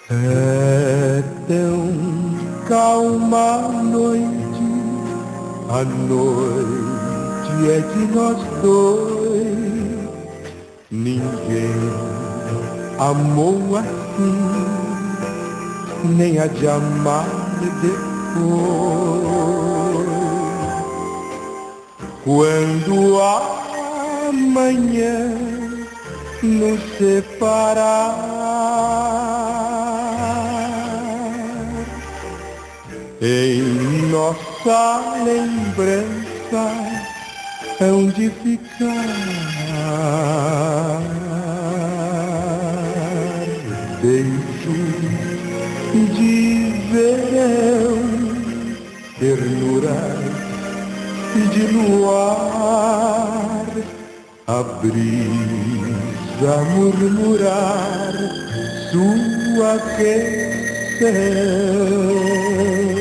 É tão calma a noite é de nós dois. Ninguém amou assim, nem há de amar depois. Quando amanhã nos separar, em nossa lembrança hão de ficar beijos de verão, ternuras de luar, a brisa murmurar sua questão.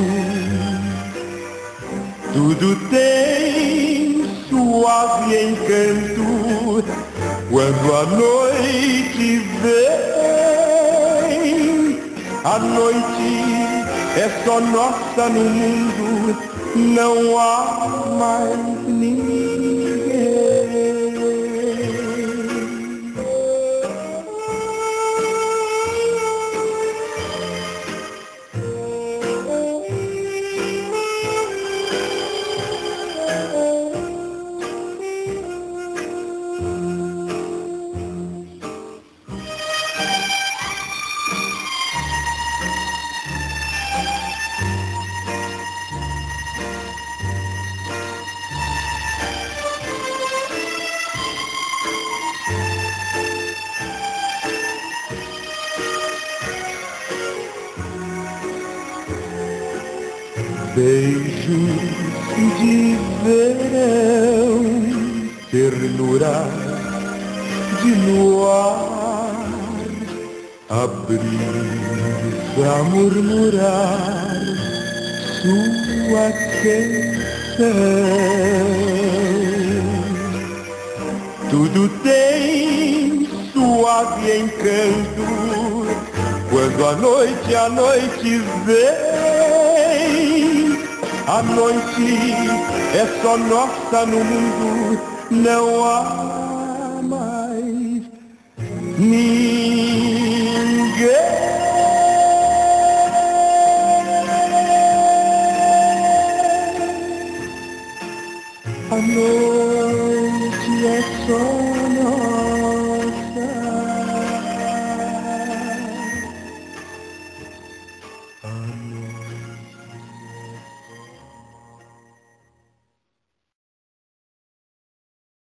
Tudo tem suave encanto quando a noite vem. A noite é só nossa no mundo, não há mais ninguém. Beijos de verão, ternura de luar, a brisa murmurar sua questão. Tudo tem suave encanto quando a noite vem. A noite é só nossa no mundo, não há mais ninguém. A noite é só nossa.